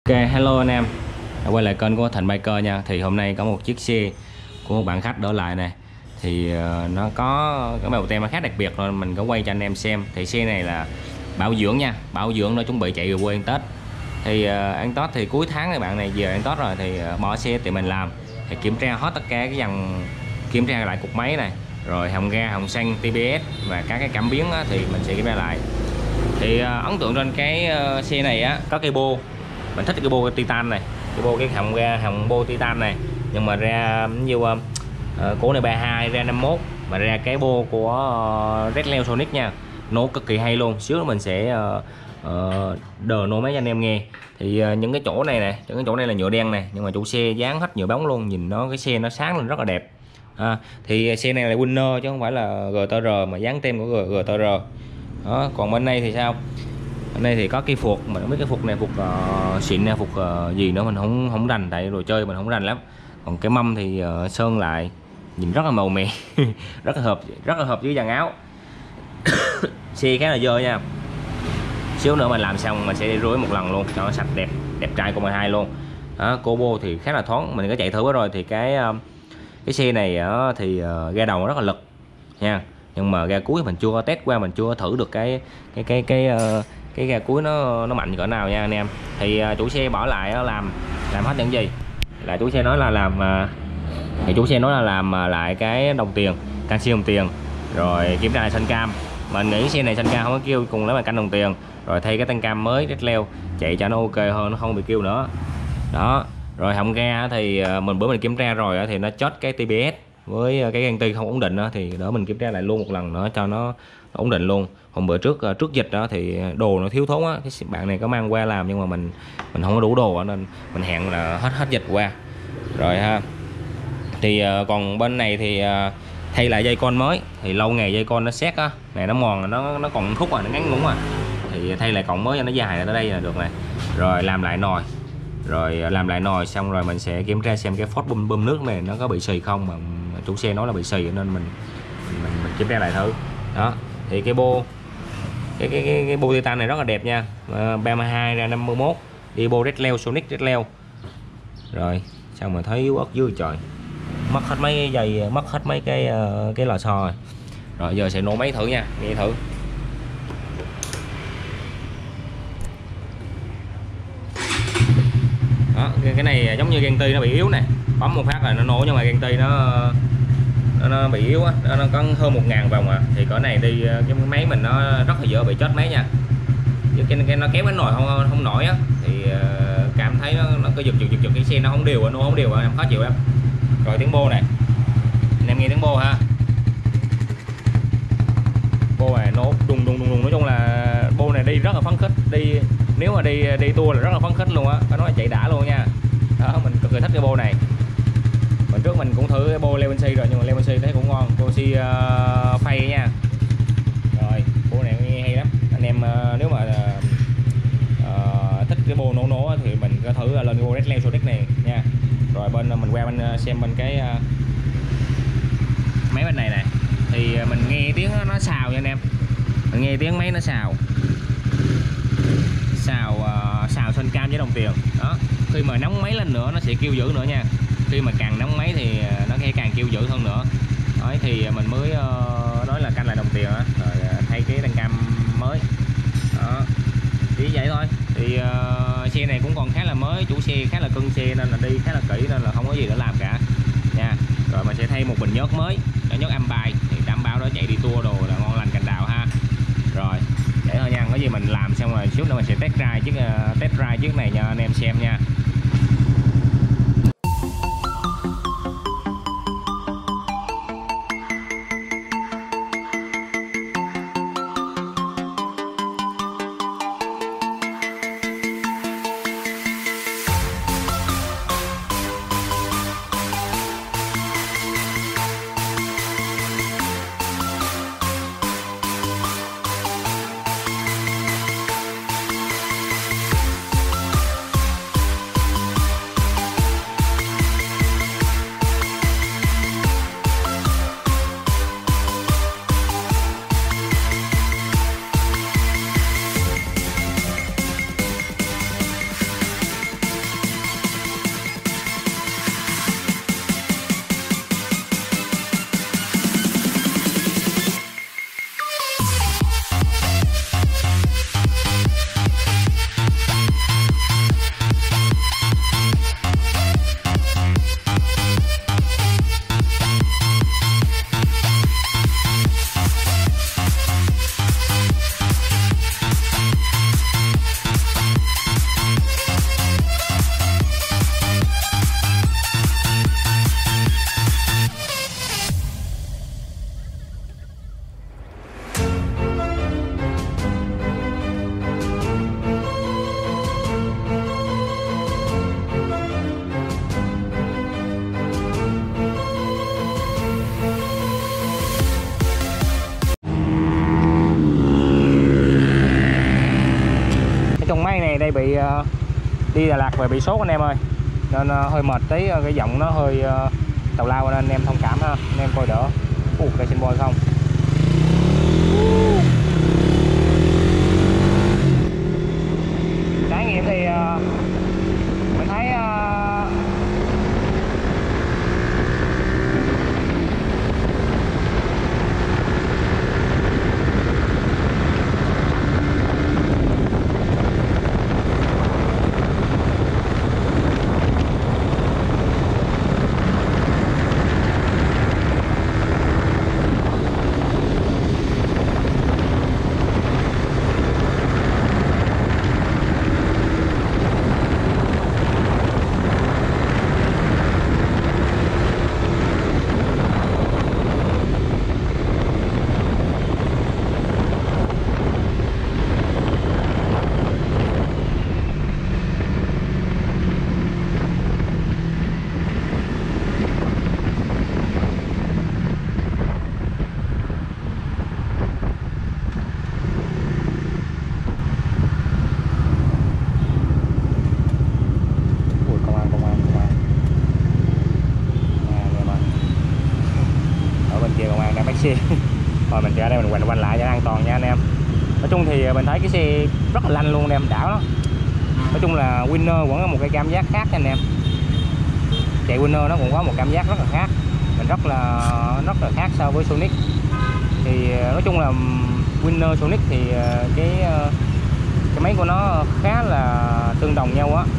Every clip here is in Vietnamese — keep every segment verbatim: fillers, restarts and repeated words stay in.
Hello anh em, đã quay lại kênh của Thịnh Biker nha. Thì hôm nay có một chiếc xe của một bạn khách đỡ lại này. Thì uh, nó có cái màu tem nó khá đặc biệt rồi mình có quay cho anh em xem. Thì xe này là bảo dưỡng nha, bảo dưỡng nó chuẩn bị chạy về quê ăn Tết. Thì uh, ăn Tết thì cuối tháng này bạn này về ăn Tết rồi thì uh, bỏ xe thì mình làm. Thì kiểm tra hết tất cả cái dàn, kiểm tra lại cục máy này, rồi hồng ga, hồng xăng, tê bê ét và các cái cảm biến á, thì mình sẽ kiểm tra lại. Thì uh, ấn tượng trên cái uh, xe này á có cây bô. Mình thích cái bô titan này, cái bô cái hồng ga hồng bô titan này, nhưng mà ra như uh, của này ba mươi hai ra năm mươi mốt mà ra cái bô của uh, Red Leo Sonic nha, nổ cực kỳ hay luôn. Xíu mình sẽ uh, uh, đờ nổ máy cho anh em nghe. Thì uh, những cái chỗ này nè, những cái chỗ này là nhựa đen này, nhưng mà chủ xe dán hết nhựa bóng luôn, nhìn nó cái xe nó sáng lên rất là đẹp. À, thì xe này là Winner chứ không phải là giê tê rờ mà dán tem của giê tê rờ. Đó, còn bên đây thì sao? Bên đây thì có cái phục, mình không biết cái phục này phục uh, xịn hay phục uh, gì nữa mình không không rành, tại đồ chơi mình không rành lắm. Còn cái mâm thì uh, sơn lại nhìn rất là màu mè, rất là hợp, rất là hợp với dàn áo. Xe khá là dơ nha. Xíu nữa mình làm xong mình sẽ đi rưới một lần luôn cho nó sạch đẹp, đẹp trai của mười hai luôn. Đó, cô bô thì khá là thoáng, mình có chạy thử rồi thì cái uh, cái xe này uh, thì uh, ga đầu nó rất là lực nha. Nhưng mà ga cuối mình chưa có test qua, mình chưa có thử được cái cái cái cái uh, cái ga cuối nó nó mạnh cỡ nào nha anh em. Thì uh, chủ xe bỏ lại uh, làm làm hết những gì là chủ xe nói là làm uh, thì chủ xe nói là làm uh, lại cái đồng tiền, canxi đồng tiền, rồi kiểm tra lại xanh cam. Mình nghĩ xe này xanh cam không có kêu, cùng lấy mà canh đồng tiền, rồi thay cái tăng cam mới Red Leo chạy cho nó ok hơn, nó không bị kêu nữa. Đó, rồi họng ga thì uh, mình bữa mình kiểm tra rồi uh, thì nó chốt cái tê bê ét với cái gan ti không ổn định đó, thì đỡ mình kiểm tra lại luôn một lần nữa cho nó ổn định luôn. Hôm bữa trước trước dịch đó thì đồ nó thiếu thốn á, cái bạn này có mang qua làm nhưng mà mình mình không có đủ đồ nên mình hẹn là hết hết dịch qua rồi ha. Thì còn bên này thì thay lại dây con mới, thì lâu ngày dây con nó xét á này, nó mòn, nó nó còn khúc rồi, nó ngắn ngủn à, thì thay lại cọng mới cho nó dài ra tới đây là được này. Rồi làm lại nồi, rồi làm lại nồi xong rồi mình sẽ kiểm tra xem cái phốt bơm bơm nước này nó có bị xì không, mà chủ xe nói là bị xì nên mình mình, mình, mình kiểm tra lại thử. Đó, thì cái bô cái cái cái, cái bô titan này rất là đẹp nha, ba mươi hai ra năm mươi mốt, đi bô Red Leo Sonic Red Leo. Rồi sao mà thấy yếu ớt dưới trời, mất hết mấy cái dây, mất hết mấy cái cái lò xo rồi. Rồi giờ sẽ nổ máy thử nha, nghe thử. Đó, cái này giống như gan ti nó bị yếu nè, bấm một phát là nó nổ, nhưng mà gan ti nó nó, nó bị yếu á, nó, nó có hơn một ngàn vòng à. Thì cỡ này đi cái máy mình nó rất là dễ bị chết máy nha, chứ cái, cái nó kéo cái nồi không không nổi á, thì uh, cảm thấy nó nó cứ giật giật giật giật cái xe nó không đều, nó không đều, em khó chịu lắm. Rồi tiếng bô này, anh em nghe tiếng bô ha, bô này nổ đùng đùng đùng đùng, nói chung là bô này đi rất là phấn khích, đi nếu mà đi đi tour là rất là phấn khích luôn á, phải nói là chạy đã luôn nha. Đó, mình cực kỳ thích cái bô này. Mình trước mình cũng thử cái bô Levency rồi, nhưng mà Levency thấy cũng ngon, Levency uh, phay nha. Rồi bô này nghe hay lắm anh em. Uh, nếu mà uh, thích cái bô nổ nổ thì mình có thử lên cái bô Red Leo Sonic này nha. Rồi bên mình qua bên xem bên cái uh, máy bên này nè, thì mình nghe tiếng nó, nó xào nha anh em, mình nghe tiếng máy nó xào xào uh, xào xanh cam với đồng tiền. Đó, khi mà nóng máy lên nữa nó sẽ kêu dữ nữa nha, khi mà càng nóng máy thì nó càng kêu dữ hơn nữa. Đấy, thì mình mới uh, nói là canh lại đồng tiền đó, rồi thay cái tăng cam mới. Đó, chỉ vậy thôi. Thì uh, xe này cũng còn khá là mới, chủ xe khá là cưng xe nên là đi khá là kỹ, nên là không có gì để làm cả nha. Rồi mình sẽ thay một bình nhớt mới, nhớt âm bài thì đảm bảo đó chạy đi tour đồ là ngon lành cành đào ha. Rồi vậy thôi nha, có gì mình làm xong rồi chút nữa mình sẽ test drive chiếc uh, test drive chiếc này cho anh em xem nha. nay bị uh, đi Đà Lạt về bị sốt anh em ơi, nên uh, hơi mệt tí, uh, cái giọng nó hơi uh, tào lao, nên anh em thông cảm ha, anh em coi đỡ. Uh, đây xin boy không. Trải nghiệm thì uh, mình thấy uh, xe. Rồi mình chạy đây mình quanh quanh lại cho an toàn nha anh em. Nói chung thì mình thấy cái xe rất là lanh luôn anh em, đảo lắm. Nói chung là Winner vẫn có một cái cảm giác khác nha anh em. Chạy Winner nó cũng có một cảm giác rất là khác, mình rất là rất là khác so với Sonic. Thì nói chung là Winner Sonic thì cái cái máy của nó khá là tương đồng nhau á.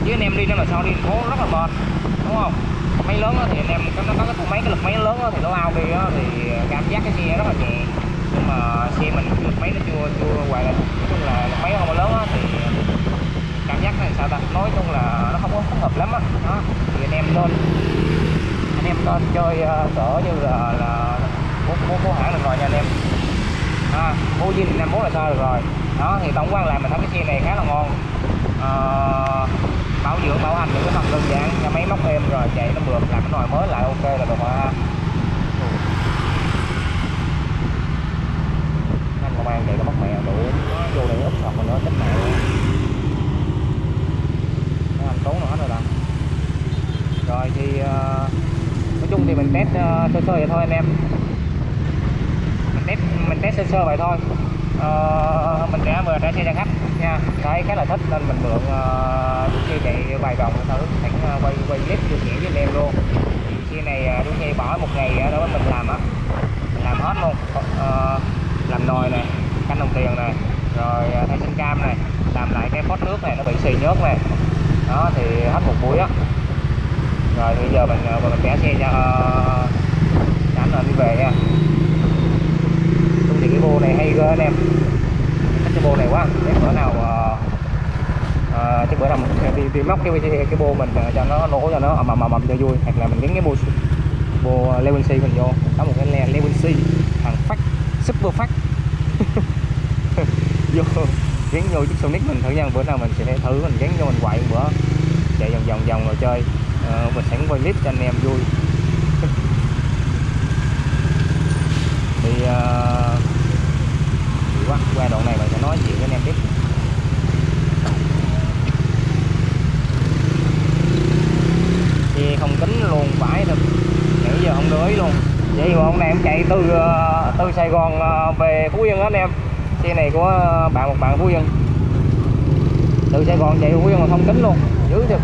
Với anh em đi nên là sau đi thành phố rất là mệt, đúng không? Máy lớn thì anh em nó có cái mấy cái lực máy lớn thì nó lao đi thì cảm giác cái xe rất là nhẹ, nhưng mà xe mình lực máy nó chưa chưa gọi là nói chung là lực máy không có lớn thì cảm giác này sao ta, nói chung là nó không có thích hợp lắm á. Đó thì anh em nên anh em nên chơi uh, cỡ như là là phố phố hãng được rồi nha anh em. À, phố Vinh năm bốn là sao được rồi. Đó thì tổng quan lại mình thấy cái xe này khá là ngon. À, bảo dưỡng bảo hành những cái phần đơn giản, nhà máy móc êm rồi chạy nó mượt, làm cái nồi mới lại ok là được rồi ha. Anh công an chạy nó mất mẹ đủ nó vô đây úp sọt mình nữa chết mẹ luôn. Nó anh tốn nó hết rồi đó. Rồi thì uh, nói chung thì mình test uh, sơ sơ vậy thôi anh em. Mình test mình test sơ sơ vậy thôi. Uh, mình sẽ vừa trả xe cho khách nha, thấy khá là thích nên mình mượn uh, xe chạy vài vòng thử sẵn uh, quay quay clip chia sẻ với anh em luôn. Xe này uh, xe bỏ một ngày uh, đó mình làm á, làm hết luôn. Uh, làm nồi này, canh đồng tiền này, rồi uh, thay sinh cam này, làm lại cái phốt nước này nó bị xì nhớt này, đó thì hết một buổi á. Rồi bây giờ mình uh, mình trả xe cho uh, anh rồi đi về nha. Thì cái bô này hay cơ anh em, cái bô này quá, cái bữa nào uh, uh, cái bữa nào mình đi, đi móc cái cái bô mình cho nó nổ cho nó ầm ầm ầm cho vui, hoặc là mình gắn cái bô bô Legacy mình vô, có một cái le Legacy hàng phát super phát vô gắn vô chiếc Sonic mình thử nha. Bữa nào mình sẽ thử mình gắn vô mình quậy một bữa chạy vòng vòng vòng rồi chơi, uh, mình sẵn quay clip cho anh em vui. Thì uh, quá qua đoạn này mình sẽ nói chuyện với anh em tiếp. Xe không kính luôn phải thật, nãy giờ không để ý luôn. Vậy mà hôm nay em chạy từ uh, từ Sài Gòn uh, về Phú Yên đó anh em. Xe này của uh, bạn một bạn Phú Yên, từ Sài Gòn chạy Phú Yên mà không kính luôn, dữ thật.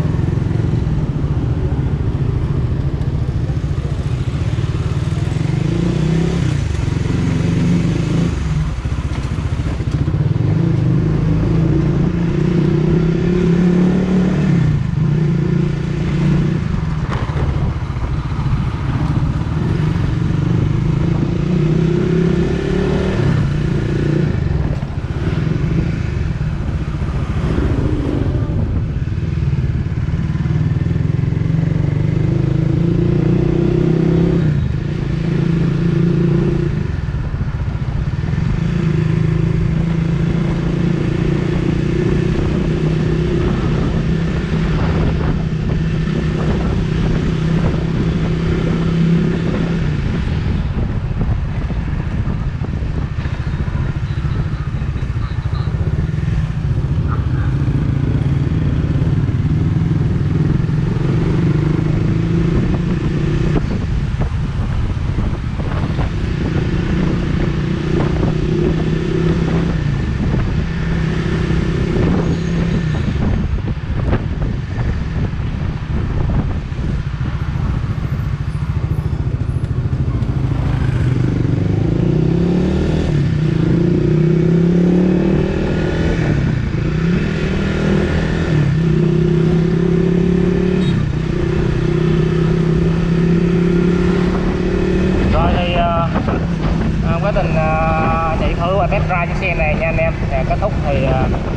Kết thúc thì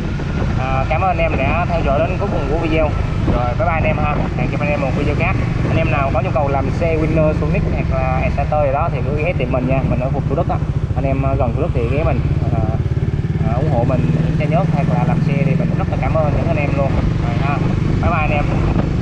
à, cảm ơn anh em đã theo dõi đến cuối cùng của video. Rồi bye bye anh em ha, hẹn gặp anh em một video khác. Anh em nào có nhu cầu làm xe Winner, Sonic hoặc là Exciter gì đó thì cứ ghé tìm mình nha, mình ở khu Thủ Đức á. Anh em gần Thủ Đức thì ghé mình à, à, ủng hộ mình những xe nhớt hay là làm xe thì mình rất là cảm ơn những anh em luôn. Rồi ha, bye bye anh em.